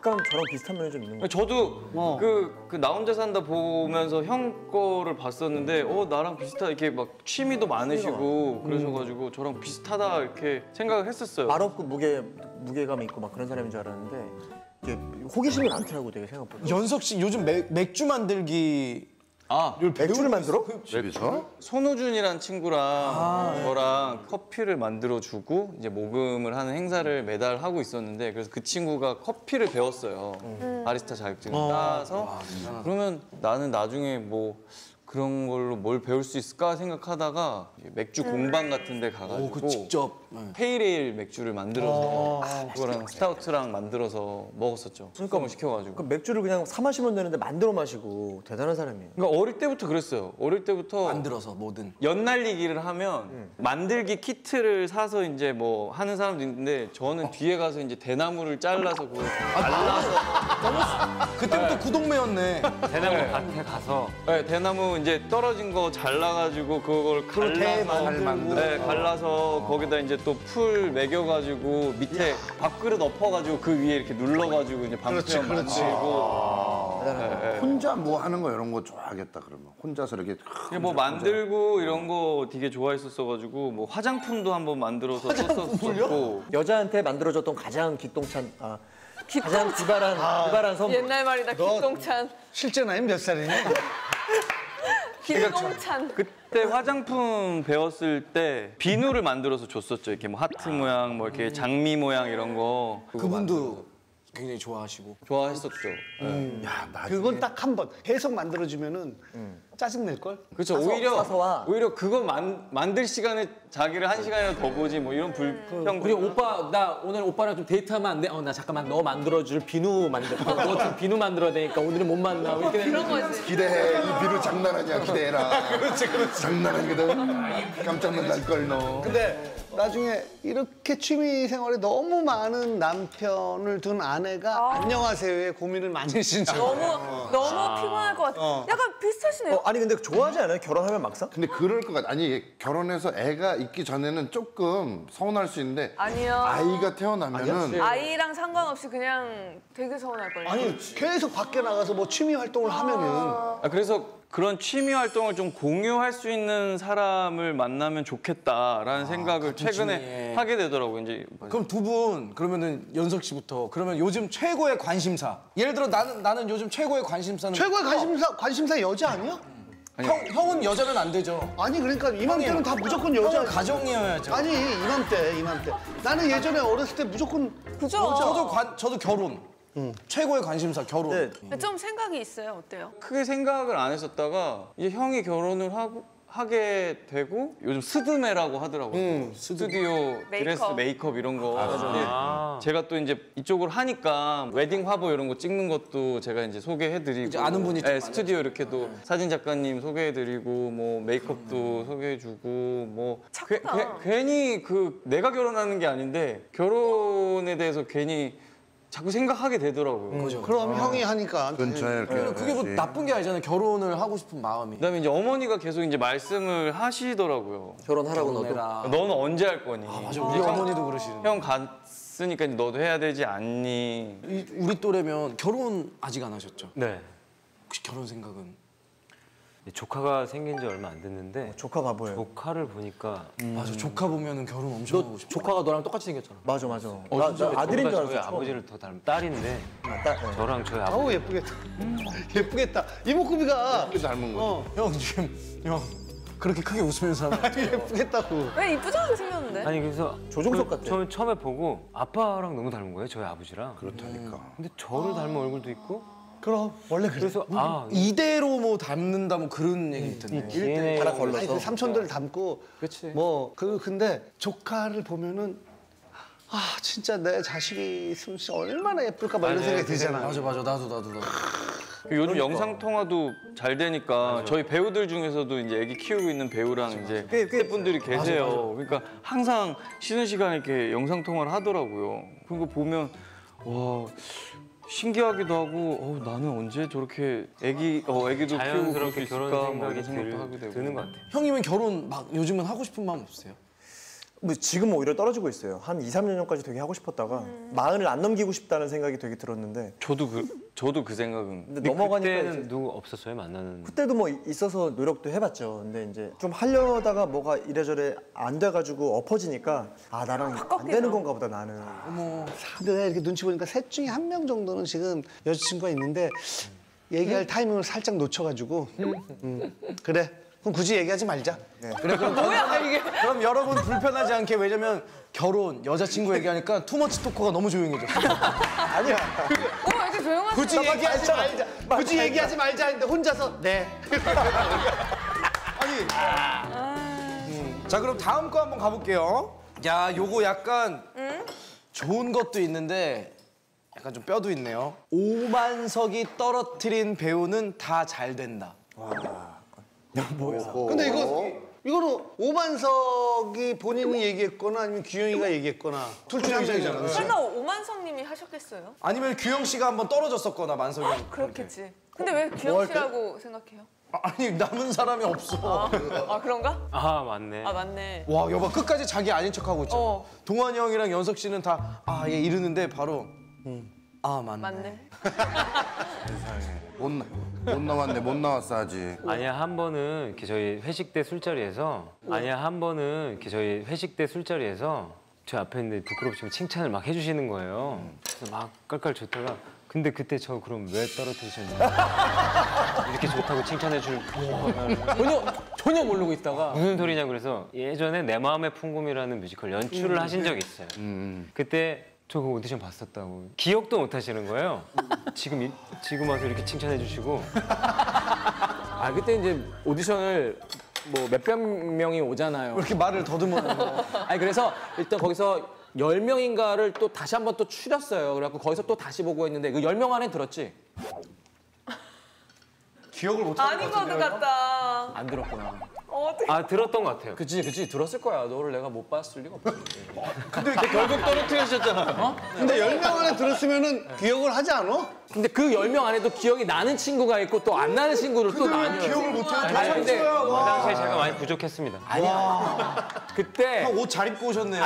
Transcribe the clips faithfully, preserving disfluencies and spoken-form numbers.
약간 저랑 비슷한 면이 좀 있는 거 같아요. 저도 어. 그, 그 나 혼자 산다 보면서 형 거를 봤었는데 어 나랑 비슷하다 이렇게 막 취미도 많으시고 그러셔가지고 저랑 비슷하다 이렇게 생각을 했었어요. 말 없고 무게 무게감 있고 막 그런 사람인 줄 알았는데 이게 호기심이 많더라고 되게 생각보다. 연석 씨 요즘 맥, 맥주 만들기 아 맥주를 만들어? 집에서? 손호준이란 친구랑 아, 저랑 커피를 만들어주고 이제 모금을 하는 행사를 매달 하고 있었는데 그래서 그 친구가 커피를 배웠어요. 음. 바리스타 자격증을 따서 그러면 나는 나중에 뭐 그런 걸로 뭘 배울 수 있을까 생각하다가 맥주 공방 같은 데 가가지고 오, 그 직접. 페이레일 맥주를 만들어서 그거랑 스타우트랑 만들어서 먹었었죠. 술감을 시켜가지고. 그 맥주를 그냥 사 마시면 되는데 만들어 마시고 대단한 사람이에요. 그러니까 어릴 때부터 그랬어요. 어릴 때부터 만들어서 뭐든. 연날리기를 하면 만들기 키트를 사서 이제 뭐 하는 사람도 있는데 저는 뒤에 가서 이제 대나무를 잘라서 그걸 갈라서 그때부터 구동매였네. 대나무 밭에 가서 네, 대나무 이제 떨어진 거 잘라가지고 그걸 갈라서 만들고. 네, 갈라서 거기다 이제 또 풀 매겨가지고 밑에 밥그릇 엎어가지고 그 위에 이렇게 눌러가지고 이제 방패만 만들고 네, 혼자 뭐 하는 거 이런 거 좋아하겠다 그러면 혼자서 이렇게 그냥 뭐 만들고 이런 거 되게 좋아했었어가지고 뭐 화장품도 한번 만들어서 썼었고 여자한테 만들어줬던 가장 기똥찬 아 가장 기발한 기발한 선물. 옛날 말이다. 기똥찬. 실제 나이는 몇 살이니? 기똥찬. 그때 화장품 배웠을 때 비누를 만들어서 줬었죠. 이렇게 뭐 하트 모양, 뭐 이렇게 장미 모양 이런 거. 그거 그분도 굉장히 좋아하시고. 좋아했었죠. 야, 나중에 그건 딱 한 번 해석 만들어주면은 짜증 낼 걸. 그렇죠. 사서, 오히려 사서 와. 오히려 그거 만, 만들 시간에 자기를 한 시간이라도 더 보지 뭐 이런 불평. 우리 오빠 나 오늘 오빠랑 좀 데이트하면 안 돼? 어 나 잠깐만 너 만들어줄 비누 만들. 너 지금 비누 만들어야 되니까 오늘은 못 만나. 이렇게 되는 그런 거지. 기대해. 이 비루 장난 아니야. 기대해라. 그렇지, 그렇지. 장난 아니거든. 깜짝 놀랄 걸 너. 근데 나중에 이렇게 취미 생활에 너무 많은 남편을 둔 아내가 안녕하세요에 고민을 많이 하신 적. 너무 너무 피곤할 것 같아. 약간 비슷하시네요. 어, 아니 근데 좋아하지 않아요? 결혼하면 막상? 근데 그럴 것 같아. 아니 결혼해서 애가 있기 전에는 조금 서운할 수 있는데 아니요. 아이가 태어나면은 아이랑 상관없이 그냥 되게 서운할걸요. 아니 계속 밖에 나가서 뭐 취미 활동을 하면은 아, 그래서 그런 취미 활동을 좀 공유할 수 있는 사람을 만나면 좋겠다라는 생각을 최근에 취미에. 하게 되더라고요. 이제 그럼 두 분 그러면은 연석 씨부터 그러면 요즘 최고의 관심사. 예를 들어 나는 나는 요즘 최고의 관심사는 최고의 관심사 관심사 여자 아니야? 형 형은 여자면 안 되죠. 아니 그러니까 이맘때는 다 무조건 여자. 형은 가정이어야죠. 아니 이맘때 이맘때 나는 예전에 어렸을 때 무조건 그죠? 저도 관 저도 결혼. 최고의 관심사 결혼. 네. 좀 생각이 있어요. 어때요? 크게 생각을 안 했었다가 이제 형이 결혼을 하고 하게 되고 요즘 스드메라고 하더라고요. 스튜디오 드레스 메이크업. 메이크업 이런 거. 근데 제가 또 이제 이쪽으로 하니까 웨딩 화보 이런 거 찍는 것도 제가 이제 소개해드리고 이제 아는 분이 좀 네, 많아요. 스튜디오 이렇게 또 사진 작가님 소개해드리고 뭐 메이크업도 소개해주고 뭐 괴, 괴, 괜히 그 내가 결혼하는 게 아닌데 결혼에 대해서 괜히 자꾸 생각하게 되더라고요. 그죠. 그럼 형이 하니까 근처에 이렇게 그게 뭐 해야지. 나쁜 게 아니잖아요. 결혼을 하고 싶은 마음이. 그다음에 이제 어머니가 계속 이제 말씀을 하시더라고요. 결혼하라고 너도. 결혼해라. 너는 언제 할 거니? 맞아. 우리 어머니도 그러시는. 형 갔으니까 이제 너도 해야 되지 않니? 이- 우리 또래면 결혼 아직 안 하셨죠? 네. 혹시 결혼 생각은? 조카가 생긴 지 얼마 안 됐는데 조카 바보예요. 조카를 보니까 맞아. 조카 보면은 결혼 엄청 너 하고 싶어. 조카가 너랑 똑같이 생겼잖아. 맞아 맞아. 어, 나, 나 아들인 줄 저보다 알았어. 저희 처음. 아버지를 더 닮은 딸인데 아, 딸, 네. 저랑 저희 아버지 어우 예쁘겠다. 예쁘겠다. 이목구비가 크게 닮은 거. 어 형 지금 형 그렇게 크게 웃으면서 하면 예쁘겠다고. 왜 이쁘장하게 생겼는데? 아니 그래서 조종석 그 같아. 저 처음에 보고 아빠랑 너무 닮은 거예요. 저희 아버지랑. 그렇다니까. 근데 저를 닮은 얼굴도 있고 그럼 원래 그래. 그래서 아 이대로 뭐 닮는다 뭐 그런 얘기 있던데. 디엔에이 하나 걸러서. 아니 그 삼촌들 닮고 그치. 뭐 그 근데 조카를 보면은 아 진짜 내 자식이 있으면 진짜 얼마나 예쁠까 막 이런 생각이 들잖아. 맞아 맞아 나도 나도 나도. 요즘 영상 통화도 잘 되니까 저희 배우들 중에서도 이제 애기 키우고 있는 배우랑 이제 꽤- 꽤 분들이 계세요. 그러니까 항상 쉬는 시간에 이렇게 영상 통화를 하더라고요. 그거 보면 와. 신기하기도 하고 어, 나는 언제 저렇게 애기 어 애기도 키우고 그럴 수 자연스럽게 있을까 결혼 뭐 생각이 이런 생각도 들, 하게 되고 드는 것 같아. 형이면 결혼 막 요즘은 하고 싶은 마음 없어요? 뭐 지금 오히려 떨어지고 있어요. 한 이, 삼 년 전까지 되게 하고 싶었다가 음. 마흔을 안 넘기고 싶다는 생각이 되게 들었는데 저도 그 저도 그 생각은. 근데 넘어가니까 그때는 이제- 누구 없었어요 만나는. 그때도 뭐 있어서 노력도 해봤죠. 근데 이제 좀 하려다가 뭐가 이래저래 안 돼가지고 엎어지니까 아 나랑 안 되는 건가 보다 나는. 근데 내가 이렇게 눈치 보니까 셋 중에 한 명 정도는 지금 여자친구가 있는데 얘기할 타이밍을 살짝 놓쳐가지고 음. 그래 그럼 굳이 얘기하지 말자. 그래 그럼 뭐야 이게? 그럼 여러분 불편하지 않게 왜냐면 결혼 여자친구 얘기하니까 투머치 토커가 너무 조용해졌어. 아니야. 어, 이렇게 조용하시 굳이 얘기하지 말자. 굳이 얘기하지 말자 했는데 혼자서 네. 아니. 음. 자 그럼 다음 거 한번 가볼게요. 야 요거 약간 좋은 것도 있는데 약간 좀 뼈도 있네요. 오만석이 떨어뜨린 배우는 다 잘 된다. 근데 이거 이거는 오만석이 본인이 얘기했거나 아니면 규영이가 얘기했거나 둘 중에 한 명이잖아. 설마 오만성님이 하셨겠어요? 아니면 규영 씨가 한번 떨어졌었거나 만석이 형. 그렇겠지. 근데 왜 규영 씨라고 생각해요? 아, 아니 남은 사람이 없어. 아 그런가? 아 맞네. 아 맞네. 와 여봐 끝까지 자기 아닌 척하고 있잖아. 어. 동환이 형이랑 연석 씨는 다 아 얘 이러는데 바로 음. 아 맞네. 맞네. 못, 나, 못 나왔네, 못 나왔어 아직. 아니야 한 번은 이렇게 저희 회식 때 술자리에서 아니야 한 번은 이렇게 저희 회식 때 술자리에서 저 앞에 있는데 부끄럽지만 칭찬을 막 해주시는 거예요. 그래서 막 깔깔 좋다가 근데 그때 저 그럼 왜 떨어뜨리셨냐? 이렇게 좋다고 칭찬해 줄 전혀 전혀 모르고 있다가 무슨 소리냐 그래서 예전에 내 마음의 풍금이라는 뮤지컬 연출을 하신 적이 있어요. 그때 저 그 오디션 봤었다고 기억도 못 하시는 거예요. 지금 이- 지금 와서 이렇게 칭찬해 주시고 아 그때 이제 오디션을 뭐 몇백 명이 오잖아요. 왜 이렇게 말을 더듬어? 아니 그래서 일단 거기서 열 명인가를 또 다시 한번 또 추렸어요. 그래갖고 거기서 또 다시 보고 했는데 그 열 명 안에 들었지? 기억을 못 아닌 것 같다. 안 들었구나. 어떻게? 아 들었던 것 같아요. 그치 그치 들었을 거야. 너를 내가 못 봤을 리가 없지. 근데 결국 떨어뜨리셨잖아요. 근데 열 명 안에 들었으면은 기억을 하지 않아? 근데 그 열 명 안에도 기억이 나는 친구가 있고 또 안 나는 친구를 또 나뉘어요. 기억을 못해. 아니 근데 그 당시에 제가 많이 부족했습니다. 그때 옷 잘 입고 오셨네요.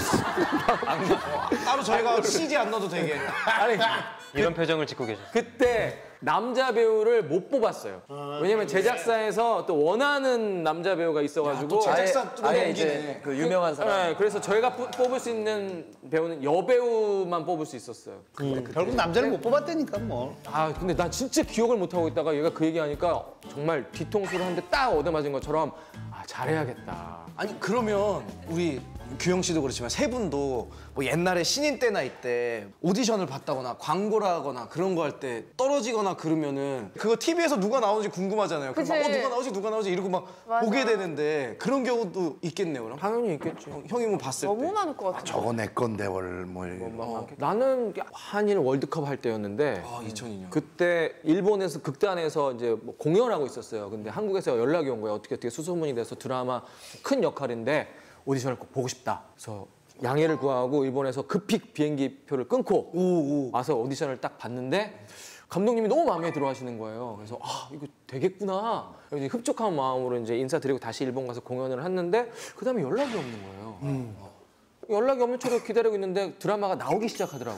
따로 저희가 씨지 안 넣어도 되게. 아니 이런 표정을 짓고 계셨어요. 그때 남자 배우를 못 뽑았어요. 왜냐면 제작사에서 또 원하는 남자 배우가 있어가지고 제작사 또 아예 넘기네. 이제 그 유명한 사람. 네, 그래서 저희가 뿌- 뽑을 수 있는 배우는 여배우만 뽑을 수 있었어요. 결국 남자를 못 뽑았다니까 뭐. 아 근데 난 진짜 기억을 못 하고 있다가 얘가 그 얘기하니까 정말 뒤통수를 한 대 딱 얻어맞은 것처럼 아 잘해야겠다. 아니 그러면 우리 규영 씨도 그렇지만 세 분도 뭐 옛날에 신인 때나 이때 오디션을 봤다거나 광고를 하거나 그런 거 할 때 떨어지거나 그러면은 그거 티비에서 누가 나오는지 궁금하잖아요. 그럼 막 그치. 어, 누가 나오지 누가 나오지 이러고 막 맞아. 보게 되는데 그런 경우도 있겠네요. 그럼 당연히 있겠지. 형, 형이 뭐 봤을 너무 때. 많을 것 같아. 저거 내 건데 월뭐 어, 나는 한일 월드컵 할 때였는데 아 이천이 년. 그때 일본에서 극단에서 이제 뭐 공연하고 있었어요. 근데 한국에서 연락이 온 거야. 어떻게 어떻게 수소문이 돼서 드라마 큰 역할인데 오디션을 꼭 보고 싶다. 그래서 양해를 구하고 일본에서 급히 비행기 표를 끊고 와서 오디션을 딱 봤는데 감독님이 너무 마음에 들어 하시는 거예요. 그래서 아 이거 되겠구나. 이제 흡족한 마음으로 이제 인사드리고 다시 일본 가서 공연을 했는데 그다음에 연락이 없는 거예요. 연락이 없는 채로 기다리고 있는데 드라마가 나오기 시작하더라고요.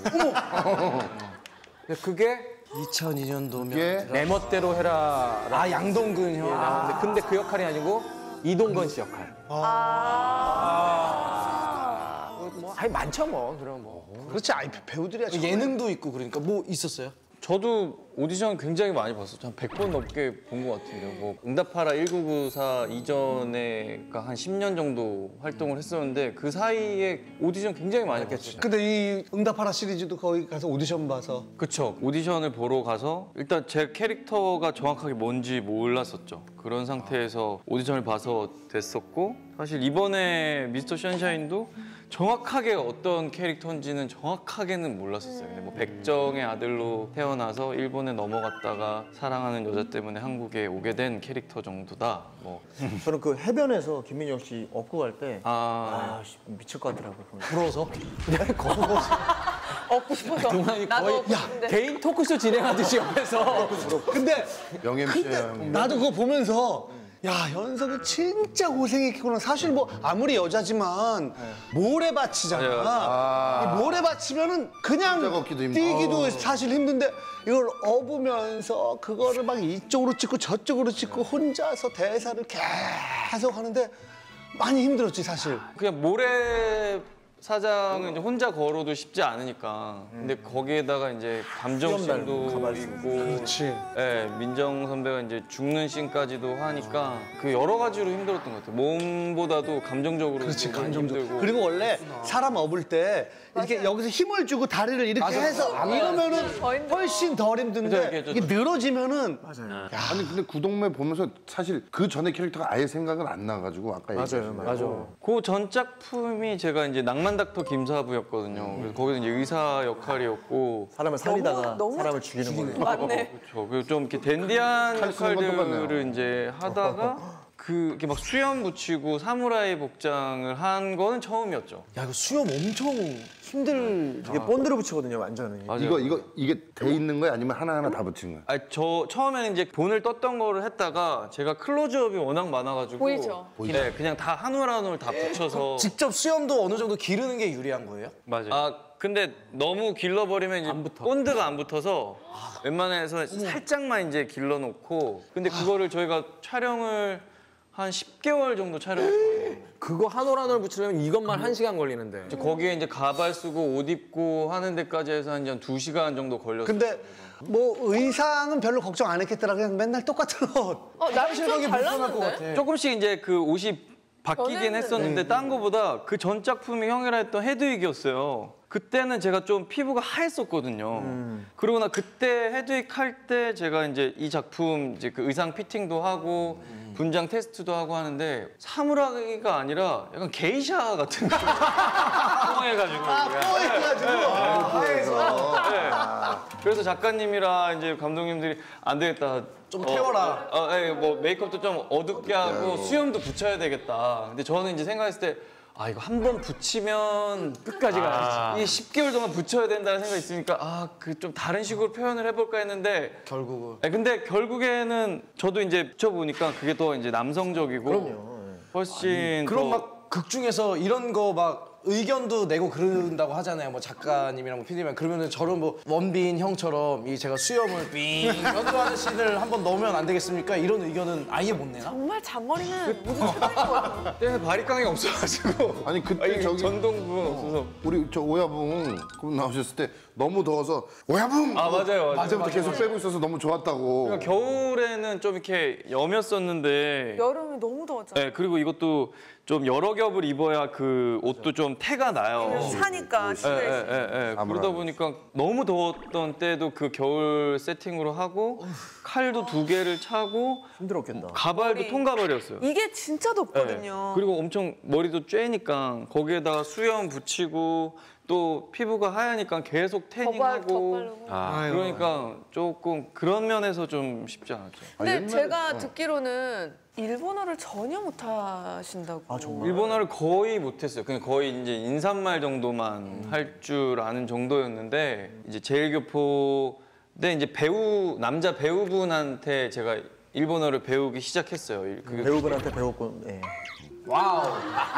근데 그게 이천이 년도면 이게 내 멋대로 해라. 아 양동근 형. 아, 근데, 근데 그 역할이 아니고 이동건 씨 역할. 아. 뭐 아니 많죠 뭐. 그럼 뭐. 그렇지. 아이 배우들이야. 저거. 예능도 있고 그러니까 뭐 있었어요? 저도 오디션 굉장히 많이 봤었죠. 한 백 번 넘게 본 것 같은데요. 뭐 응답하라 천구백구십사 이전에가 한 십 년 정도 활동을 했었는데 그 사이에 오디션 굉장히 많이 봤어요. 근데 이 응답하라 시리즈도 거기 가서 오디션 봐서 그쵸. 오디션을 보러 가서 일단 제 캐릭터가 정확하게 뭔지 몰랐었죠. 그런 상태에서 오디션을 봐서 됐었고 사실 이번에 미스터 션샤인도 정확하게 어떤 캐릭터인지는 정확하게는 몰랐었어요. 근데 뭐 백정의 아들로 태어나서 일본에 넘어갔다가 사랑하는 여자 때문에 한국에 오게 된 캐릭터 정도다. 뭐 저는 그 해변에서 김민영 씨 업고 갈 때 아, 아, 씨, 미칠 것 같더라고요. 부러워서? 얻고 싶어서. 나도 얻고 싶은데. 개인 토크쇼 진행하듯이 옆에서 근데 명엠씨야 형. 나도 그거 보면서 야 현석이 진짜 고생했구나. 사실 뭐 아무리 여자지만 모래밭이잖아. 아. 이 모래밭이면은 그냥 혼자 걷기도 힘들어. 뛰기도 사실 힘든데 이걸 업으면서 그거를 막 이쪽으로 찍고 저쪽으로 찍고 혼자서 대사를 계속 하는데 많이 힘들었지 사실. 그냥 모래 사장은 이제 혼자 걸어도 쉽지 않으니까. 근데 거기에다가 이제 감정씬도 있고, 그렇지. 예, 민정 선배가 이제 죽는 씬까지도 하니까 그 여러 가지로 힘들었던 것 같아요. 몸보다도 감정적으로 그렇지, 좀 감정적. 힘들고. 그리고 원래 사람 업을 때 이렇게 여기서 힘을 주고 다리를 이렇게 해서 이러면은 훨씬 덜 힘든데 그죠, 이렇게 이게 늘어지면은 아니 근데 구동매 보면서 사실 그 전에 캐릭터가 아예 생각은 안 나가지고 아까 맞아요, 얘기하신 그 전 작품이 제가 이제 낭만 닥터 김사부였거든요. 그래서 거기서 이제 의사 역할이었고. 사람을 살리다가 너무- 너무 사람을 죽이는 거예요. 맞네. 그렇죠. 그리고 좀 이렇게 댄디한 칼 쓰는 건 역할들을 똑같네요. 이제 하다가 그 이렇게 막 수염 붙이고 사무라이 복장을 한 거는 처음이었죠. 야 이거 수염 엄청 힘들. 이게 본드를 붙이거든요, 완전히. 맞아요. 이거 이거 이게 돼 있는 거야 아니면 하나 하나 다 붙인 거야? 아니, 저 처음에는 이제 본을 떴던 거를 했다가 제가 클로즈업이 워낙 많아가지고 보이죠? 네, 그냥 다 한 올 한 올 다 붙여서 직접 수염도 어느 정도 기르는 게 유리한 거예요? 맞아요. 아 근데 너무 길러버리면 이제 본드가 안 붙어서 웬만해서 살짝만 이제 길러놓고 근데 그거를 저희가 촬영을 한 십 개월 정도 촬영했어요. 그거 한 올 한 올 붙이려면 이것만 한 시간 걸리는데. 이제 거기에 이제 가발 쓰고 옷 입고 하는 데까지 해서 한 두 시간 정도 걸렸어요. 근데 뭐 의상은 별로 걱정 안 했겠더라. 그냥 맨날 똑같은 옷. 어, 나랑 좀 달랐는데? 조금씩 이제 그 옷이 바뀌긴 변했는데. 했었는데 딴 거보다 그 전 작품이 형이라 했던 헤드윅이었어요. 그때는 제가 좀 피부가 하했었거든요. 그러고 나 그때 헤드윅 할 때 제가 이제 이 작품 이제 그 의상 피팅도 하고 분장 테스트도 하고 하는데 사무라이가 아니라 약간 게이샤 같은 거. 뽕해가지고. 네. 그래서 작가님이랑 이제 감독님들이 안 되겠다. 좀 태워라. 어, 어, 예, 뭐 메이크업도 좀 어둡게 하고 수염도 붙여야 되겠다. 근데 저는 이제 생각했을 때 아 이거 한 번 붙이면 끝까지 가야지. 이게 십 개월 동안 붙여야 된다는 생각이 있으니까 아 그 좀 다른 식으로 표현을 해볼까 했는데 결국은. 예, 근데 결국에는 저도 이제 붙여보니까 그게 더 이제 남성적이고 훨씬 그럼 더 막 극 중에서 이런 거 막 의견도 내고 그런다고 하잖아요. 뭐 작가님이랑 뭐 피디님 그러면은 저런 뭐 원빈 형처럼 이 제가 수염을 빙 연주하는 씬을 한번 넣으면 안 되겠습니까? 이런 의견은 아예 못 내나? 정말 잔머리는 무슨 최고인 것 같아. 그때 바리깡이 없어가지고 아니 그때 아, 이게 저기 전동부는 없어서 우리 저 오야붕 그분 나오셨을 때 너무 더워서 오야붕 아 맞아요 맞아요 맞아부터 계속 빼고 있어서 너무 좋았다고. 그러니까 겨울에는 좀 이렇게 여몄었는데 여름이 너무 더웠잖아. 네, 그리고 이것도 좀 여러 겹을 입어야 그 옷도 좀 태가 나요. 사니까 예, 실내에서. 예, 예, 예. 그러다 보니까 너무 더웠던 때도 그 겨울 세팅으로 하고 칼도 두 개를 차고 힘들었겠다. 가발도 머리. 통가발이었어요. 이게 진짜 예. 덥거든요. 그리고 엄청 머리도 쬐니까 거기에다가 수염 붙이고 또 피부가 하얘니까 계속 덧발, 태닝하고 덧발로. 아, 그러니까 조금 그런 면에서 좀 쉽지 않았죠. 근데 제가 듣기로는 일본어를 전혀 못 하신다고. 아 정말. 일본어를 거의 못했어요. 그냥 거의 이제 인사말 정도만 할 줄 아는 정도였는데 이제 제일교포 때 이제 배우 남자 배우분한테 제가 일본어를 배우기 시작했어요. 그 배우분한테 배웠고. 예. 와우.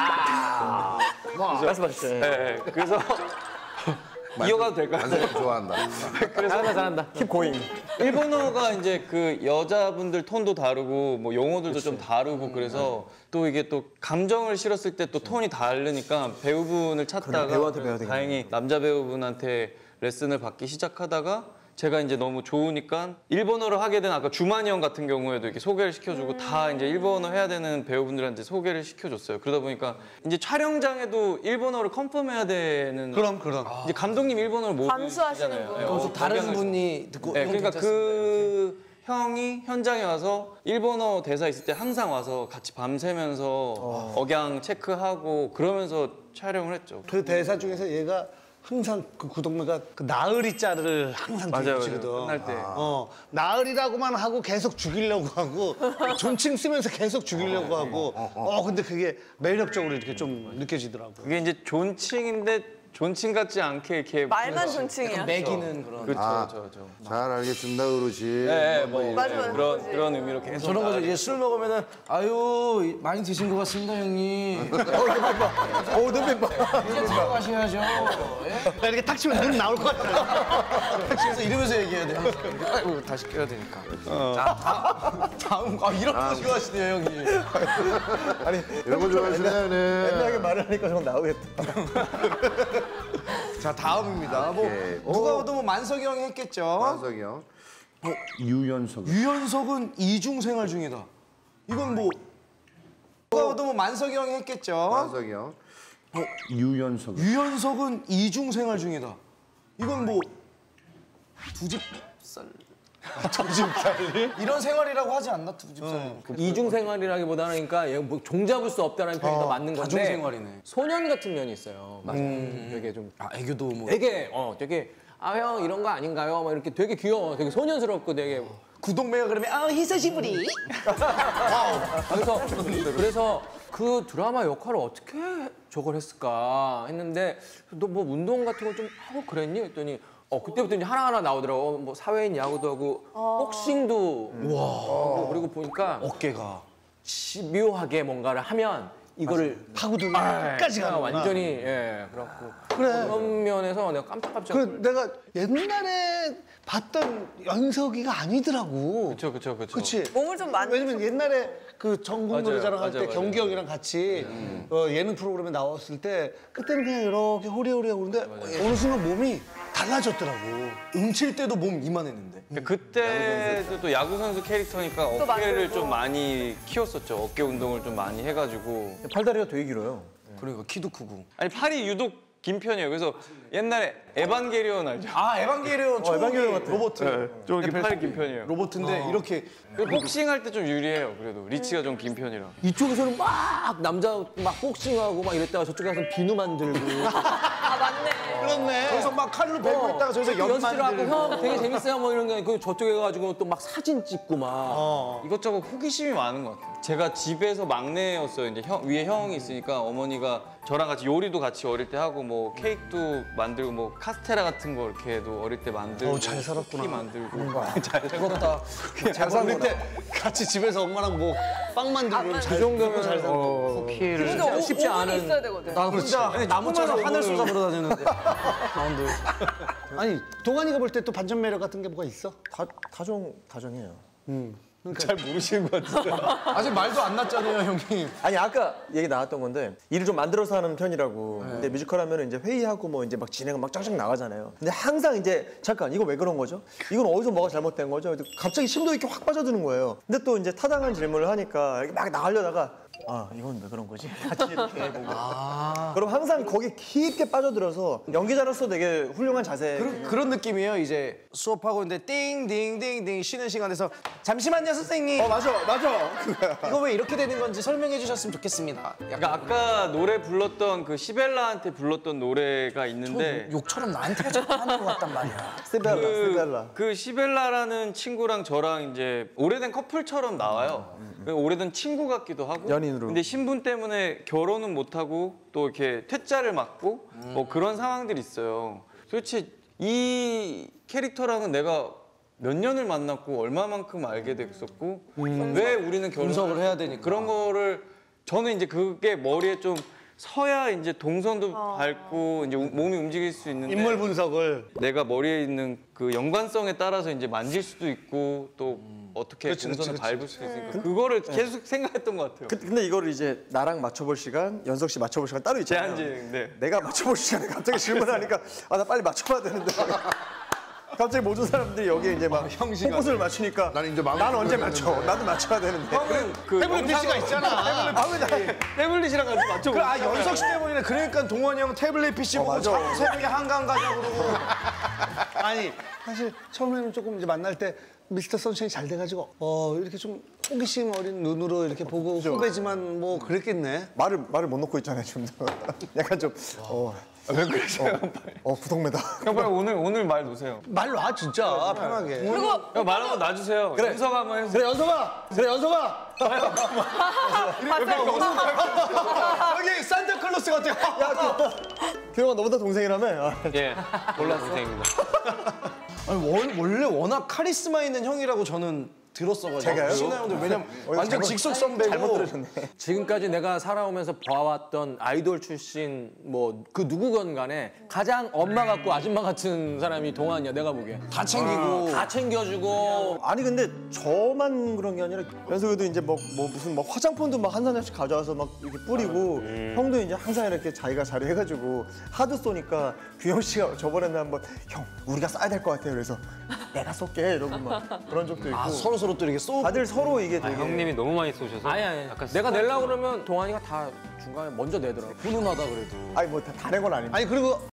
말씀하시죠. 예. 예, 예. 그래서 이어가도 될까요? 만세 좋아한다. 잘한다 잘한다. 킵 고잉. 일본어가 이제 그 여자분들 톤도 다르고 뭐 용어들도 좀 다르고 그래서 또 이게 또 감정을 실었을 때 또 톤이 다르니까 배우분을 찾다가 배우한테 배워야 되겠네. 다행히 남자 배우분한테 레슨을 받기 시작하다가 제가 이제 너무 좋으니까 일본어를 하게 된 아까 주만이 형 같은 경우에도 이렇게 소개를 시켜주고 다 이제 일본어 해야 되는 배우분들한테 소개를 시켜줬어요. 그러다 보니까 이제 촬영장에도 일본어를 컨펌해야 되는 그럼 그럼. 이제 감독님 일본어를 못 감수하시는 쓰잖아요. 분. 예, 그래서 어, 다른 억양을 분이 듣고 네, 형 그러니까 괜찮습니다, 그 형이 현장에 와서 일본어 대사 있을 때 항상 와서 같이 밤새면서 억양 체크하고 그러면서 촬영을 했죠. 그 대사 중에서 얘가 항상 그 구동매가 그 나으리 자를 항상 맞아요, 들이치거든. 맞아요. 끝날 때. 어, 나으리라고만 하고 계속 죽이려고 하고 존칭 쓰면서 계속 죽이려고 하고. 어, 근데 그게 매력적으로 이렇게 좀 느껴지더라고. 그게 이제 존칭인데 존칭 같지 않게 이렇게 말만 존칭이야. 매기는 그런. 그렇죠, 아. 저, 저. 잘 알겠습니다, 어르신. 네, 뭐 맞아, 맞아. 그런 그런 의미로 계속. 저런 거죠. 이제 술 먹으면은 아유 많이 드신 것 같습니다 형님. 오 눈빛 봐. 이제 들어가셔야죠. 예? 나 이렇게 탁 치면 눈 나올 것 같아. 택시에서 이러면서 얘기해야 돼. 아이고 다시 껴야 되니까. 자 다, 다음 아 이런 거 좋아하시네요 형님. 아니 이런 거 좋아하시네. 네. 애매하게 말을 하니까 좀 나오겠다. 자 다음입니다. 뭐 오케이. 누가 오. 봐도 뭐 만석이 형이 했겠죠. 만석이 형. 어, 유연석. 유연석은 이중 생활 중이다. 이건 뭐 누가 봐도 뭐 만석이 형이 했겠죠. 만석이 형. 어, 유연석. 유연석은 이중 생활 중이다. 이건 뭐 두 집 살. 두 집 살이? 이런 생활이라고 하지 않나 두 집 살. 이중 생활이라기보다는 그러니까 얘뭐 종잡을 수 없다는 표현이 더 맞는 건데 다중 생활이네. 소년 같은 면이 있어요. 맞아요. 되게 좀 아 애교도 뭐 되게 어 되게 아 형 이런 거 아닌가요? 막 이렇게 되게 귀여워, 되게 소년스럽고 되게 구동매가 그러면 아 히사시부리. 그래서 그래서 그 드라마 역할을 어떻게 저걸 했을까 했는데 너 뭐 운동 같은 거 좀 하고 그랬니? 했더니 어 그때부터 이제 하나하나 나오더라고. 뭐 사회인 야구도 하고 복싱도 와 그리고 보니까 어깨가 시- 묘하게 뭔가를 하면 이거를 파고들고 아, 끝까지 그냥 가는구나. 완전히 예 그렇고 그래. 그런 면에서 내가 깜짝깜짝 그 내가 옛날에 봤던 연석이가 아니더라고. 그렇죠, 그렇죠, 그렇죠. 그치? 몸을 좀 만. 왜냐면 옛날에 그 전국 맞아요, 노래자랑 할 맞아요, 때 맞아요. 경기 형이랑 같이 어, 예능 프로그램에 나왔을 때 그때는 그냥 이렇게 호리호리하고 그러는데 어느 순간 몸이 달라졌더라고. 음칠 때도 몸 이만했는데. 그러니까 그때도 또 야구 선수 캐릭터니까 어깨를 만들고. 좀 많이 키웠었죠. 어깨 운동을 좀 많이 해가지고. 팔다리가 되게 길어요. 그러니까 키도 크고. 아니 팔이 유독 긴 편이에요. 그래서 옛날에 에반게리온 알죠? 아 에반게리온 초기 에반게리온 같아. 로봇. 좀 이렇게 팔이 긴 편이에요. 로봇인데 이렇게 그리고 복싱할 때 좀 유리해요. 그래도 리치가 좀 긴 편이라. 이쪽에서는 막 남자 막 복싱하고 막 이랬다가 저쪽에 가서 비누 만들고 아 맞네. 그렇네. 저기서 막 칼로 베고 있다가 저기서 연 연습을 하고 만들고. 형 되게 재밌어요 뭐 이런 게 그 저쪽에 가가지고 또 막 사진 찍고 막 이것저것 호기심이 많은 것 같아요. 제가 집에서 막내였어요. 이제 형, 위에 형이 있으니까 어머니가 저랑 같이 요리도 같이 어릴 때 하고 뭐 케이크도 만들고 뭐 카스테라 같은 거 이렇게도 어릴 때 만들고 어, 잘 살았구나. 쿠키 만들고 배고프다. 잘 살고 때 같이 집에서 엄마랑 뭐 빵 만들고 잘 정도면 잘 살고. 어, 근데 쉽지, 오, 쉽지 오븐이 않은 있어야 되거든. 나 혼자 나무처럼 하늘 쏟아부러 다녔는데. 라운드. 아니 동환이가 볼 때 또 반전 매력 같은 게 뭐가 있어? 다 다정 다정해요. 잘 모르시는 것 같은데. 아직 말도 안 났잖아요 형님. 아니 아까 얘기 나왔던 건데 일을 좀 만들어서 하는 편이라고. 네. 근데 뮤지컬 하면 이제 회의하고 뭐 이제 막 진행은 막 쫙쫙 나가잖아요. 근데 항상 이제 잠깐 이거 왜 그런 거죠? 이건 어디서 뭐가 잘못된 거죠? 근데 갑자기 심도 있게 확 빠져드는 거예요. 근데 또 이제 타당한 질문을 하니까 이렇게 막 나가려다가 아 이건 왜 그런 거지? 같이 이렇게 해보고. 그럼 항상 거기 깊게 빠져들어서 연기자로서 되게 훌륭한 자세. 그런, 그런 느낌이에요. 이제 수업하고 있는데 띵띵띵띵 쉬는 시간에서 잠시만요 선생님. 어 맞아 맞아. 그거야. 이거 왜 이렇게 되는 건지 설명해 주셨으면 좋겠습니다. 약간 그러니까 아까 노래 불렀던 그 시벨라한테 불렀던 노래가 있는데 욕처럼 나한테 자꾸 하는 것 같단 말이야. 스텔라 스텔라. 그, 그 시벨라라는 친구랑 저랑 이제 오래된 커플처럼 나와요. 그 오래된 친구 같기도 하고. 연인으로. 근데 신분 때문에 결혼은 못 하고 또 이렇게 퇴짜를 맞고 뭐 그런 상황들이 있어요. 도대체 이 캐릭터랑은 내가 몇 년을 만났고 얼마만큼 알게 됐었고 왜 우리는 결혼을 해야 되니까. 그런 거를 저는 이제 그게 머리에 좀 서야 이제 동선도 밟고 이제 우- 몸이 움직일 수 있는데 인물 분석을. 내가 머리에 있는 그 연관성에 따라서 이제 만질 수도 있고 또 어떻게 동선을 밟을 수도 있으니까 그거를 계속 생각했던 것 같아요. 그- 근데 이거를 이제 나랑 맞춰볼 시간, 연석 씨 맞춰볼 시간 따로 있잖아요. 제한제. 네. 내가 맞춰볼 시간에 갑자기 질문하니까 아 나 빨리 맞춰봐야 되는데 갑자기 모든 사람들이 여기에 이제 막 포커스를 맞추니까 나는 이제 마음에 난 언제 들어야 맞춰? 되는데. 나도 맞춰야 되는데. 형은 그 태블릿 피씨가 있잖아. 아왜 나? 태블릿이랑 같이 맞춰. 그, 아 연석 씨 때문이네. 그러니까 동원이 형 태블릿 피씨 보고 맞아. 자꾸 새벽에 한강 가자고 그러고. 아니 사실 처음에는 조금 이제 만날 때 미스터 선샤인이 잘 돼가지고 어 이렇게 좀 호기심 어린 눈으로 이렇게 보고 후배지만 뭐 그랬겠네. 말을 말을 못 놓고 있잖아요 지금. 약간 좀 어. 왜 그러세요? 어 구독매다. 형 빨리 오늘 오늘 말 놓으세요. 말 놔, 진짜. 편하게. 그리고 형 말 한번 놔주세요. 그래. 연석 한번 해주세요. 그래, 연서가! 그래, 연서가! 여기 산타클로스 같아. 규영아 너보다 동생이라며? 아, 예, 몰라 선생입니다. 아니, 원, 원래 워낙 카리스마 있는 형이라고 저는 들었어가지고. 제가요? 신하 형들 왜냐면 어, 완전 잘못- 직속 선배고. 잘못 들으셨네. 지금까지 내가 살아오면서 봐왔던 아이돌 출신 뭐 그 누구건 간에 가장 엄마 같고 아줌마 같은 사람이 동환이야 내가 보기에. 다 챙기고. 다 챙겨주고 아니 근데 저만 그런 게 아니라 연석이도 이제 뭐, 뭐 무슨 막 화장품도 막 한 사람씩 가져와서 막 이렇게 뿌리고 형도 이제 항상 이렇게 자기가 자리해가지고 하도 쏘니까 규영 씨가 저번에는 한번 형 우리가 쏴야 될 것 같아요. 그래서 내가 쏠게 이러고 막 그런 적도 있고. 아, 서로 서로 또 이렇게 쏘고. 다들 서로 이게 아, 되게 형님이 너무 많이 쏘셔서. 아니 아니 약간 내가 내려고 그러면 동환이가 다 중간에 먼저 내더라고 훈훈하다 그래도 아니 뭐 다 다 낸 건 아닌데. 아니, 그리고